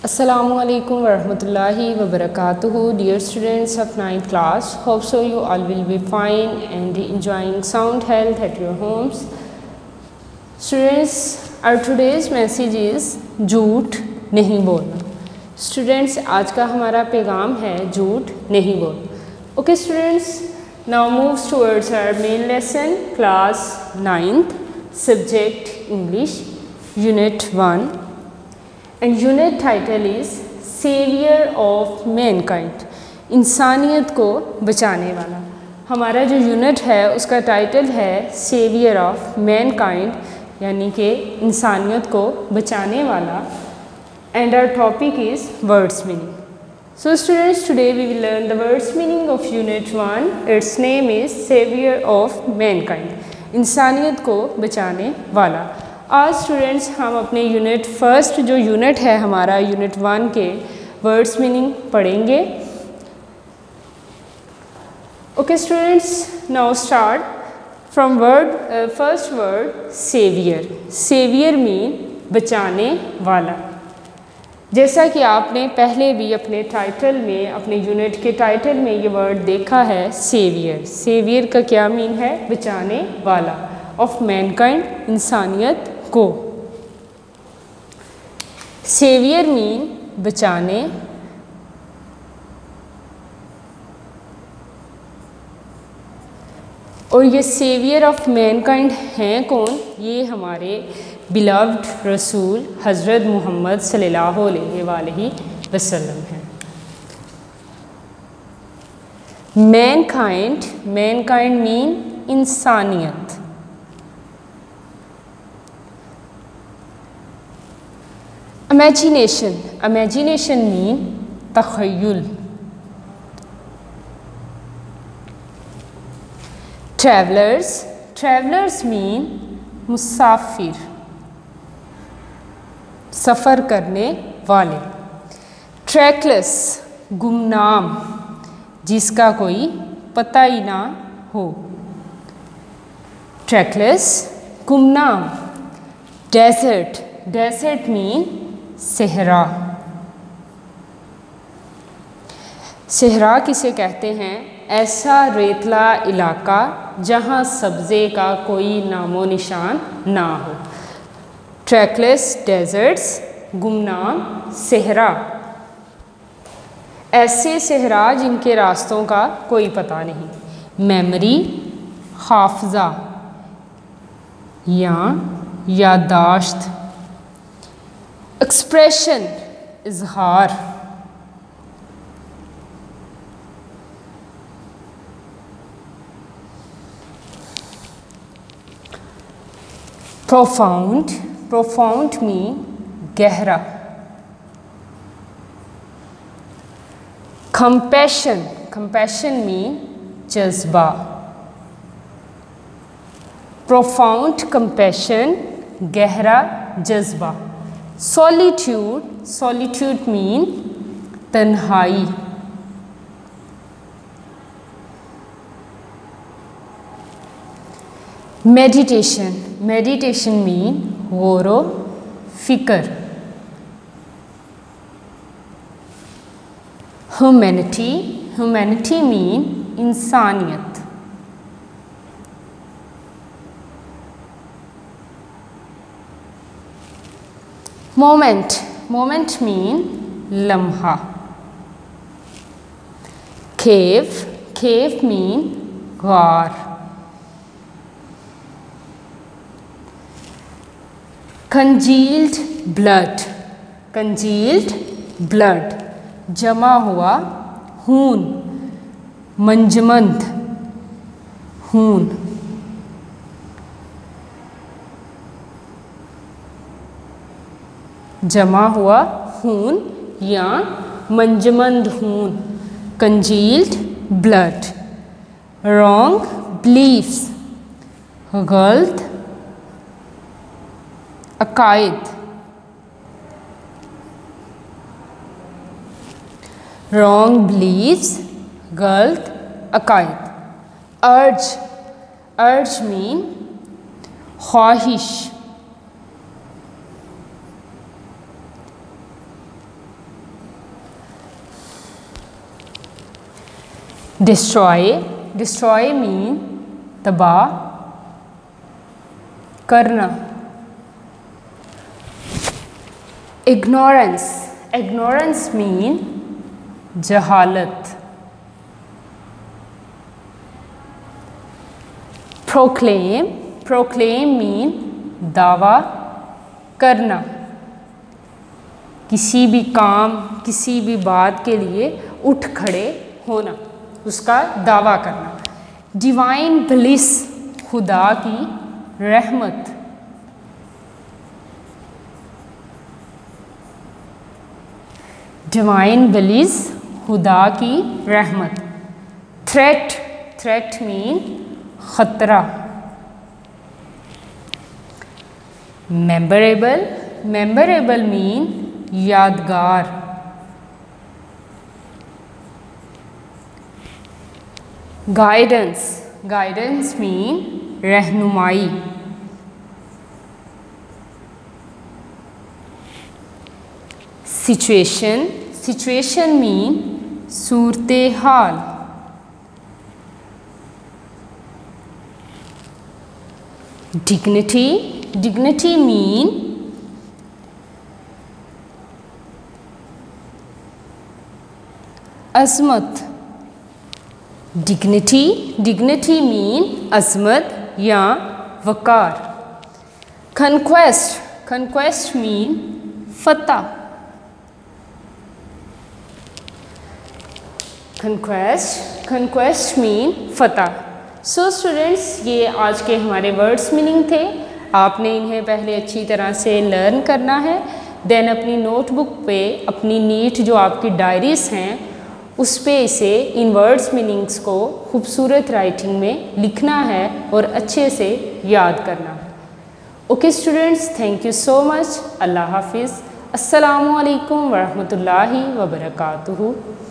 Assalamualaikum warahmatullahi wabarakatuh. Dear students of 9th class, hope so you all will be fine and enjoying sound health at your homes. Students, our today's message is झूठ नहीं बोलना. Students, आज का हमारा पैगाम है झूठ नहीं बोलना. Okay students, now moves towards our main lesson, class 9th, subject English, unit 1. And unit title is Savior of Mankind. इंसानियत को बचाने वाला. हमारा जो यूनिट है उसका टाइटल है Savior of Mankind, यानी कि इंसानियत को बचाने वाला. And our topic is words meaning. So students, today we will learn the words meaning of unit 1. Its name is Savior of Mankind. इंसानियत को बचाने वाला. आज स्टूडेंट्स हम अपने यूनिट फर्स्ट जो यूनिट है हमारा यूनिट 1 के वर्ड्स मीनिंग पढ़ेंगे. Okay students, now start from first word saviour. Saviour mean बचाने वाला. जैसा कि आपने पहले भी अपने टाइटल में, अपने यूनिट के टाइटल में ये वर्ड देखा है सेवियर. सेवियर का क्या मीन है? बचाने वाला. ऑफ मैनकाइंड, इंसानियत को. सेवियर मीन बचाने. और ये सेवियर ऑफ मैनकाइंड हैं कौन? ये हमारे बिलव्ड रसूल हज़रत मोहम्मद सल्लल्लाहु अलैहि वसल्लम हैं. मैनकाइंड, मैनकाइंड मीन इंसानियत. इमेजिनेशन, इमेजिनेशन मीन तख़य्युल. ट्रैवलर्स, ट्रैवलर्स मीन मुसाफिर, सफ़र करने वाले. ट्रैकलेस, गुमनाम, जिसका कोई पता ही ना हो. ट्रैकलेस, गुमनाम. डेजर्ट, डेजर्ट मीन सहरा. सहरा किसे कहते हैं? ऐसा रेतला इलाका जहाँ सब्ज़े का कोई नामो निशान ना हो. ट्रैकलेस डेजर्ट्स, गुमनाम सहरा. ऐसे सहरा जिनके रास्तों का कोई पता नहीं. मेमोरी, हाफजा या यादाश्त. एक्सप्रेशन, इजहार. प्रोफाउंड, प्रोफाउंड मीन गहरा. कंपैशन, कंपैशन मीन जज्बा. प्रोफाउंड कंपैशन, गहरा जज्बा. सॉलिट्यूड, सॉलिट्यूड मीन तन्हाई. मेडिटेशन, मेडिटेशन मीन गौरो फिक्र. ह्यूमैनिटी, ह्यूमैनिटी मीन इंसानियत. मोमेंट, मोमेंट मीन लम्हा. केव, केव मीन गार. कंजील्ड ब्लड, कंजील्ड ब्लड, जमा हुआ खून. मंजमंद, खून. जमा हुआ खून या मंजमंद खून. Concealed blood. रॉन्ग बिलीफ्स, गलत अकायद. रॉन्ग बिलीफ्स, गलत अकायद. अर्ज, अर्ज मीन ख्वाहिश. डिस्ट्रॉय मीन तबाह करना। इग्नोरेंस मीन जहालत। प्रोक्लेम मीन दावा करना। किसी भी काम, किसी भी बात के लिए उठ खड़े होना, उसका दावा करना। डिवाइन ब्लिस खुदा की रहमत। डिवाइन ब्लिस खुदा की रहमत। थ्रेट मीन खतरा। मेमोरेबल मीन यादगार। गाइडेंस मीन रहनुमाई। सिचुएशन मीन सूरते हाल। डिग्निटी मीन अज़मत। डिग्निटी मीन अज़मत या वक़ार। कन्क्वेस्ट मीन फतह। कन्क्वेस्ट मीन फतह। सो स्टूडेंट्स, ये आज के हमारे वर्ड्स मीनिंग थे। आपने इन्हें पहले अच्छी तरह से लर्न करना है। देन अपनी नोटबुक पे अपनी नीट जो आपकी डायरीज़ हैं उस पे इसे इन वर्ड्स मीनिंग्स को खूबसूरत राइटिंग में लिखना है और अच्छे से याद करना है। Okay students, thank you so much. अल्लाह हाफिज़। अस्सलामु अलैकुम वरहमतुल्लाहि वबरकातुहू।